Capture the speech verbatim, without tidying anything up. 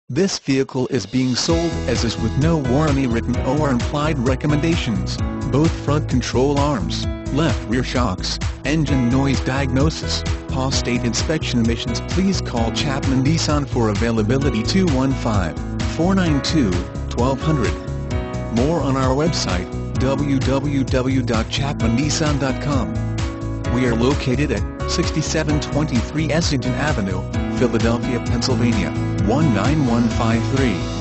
This vehicle is being sold as is with no warranty written or implied recommendations, both front control arms, left rear shocks, engine noise diagnosis, post-state inspection emissions. Please call Chapman Nissan for availability two one five, four nine two, one two zero zero. More on our website, w w w dot chapman nissan dot com. We are located at sixty-seven twenty-three Essington Avenue, Philadelphia, Pennsylvania, one nine one five three.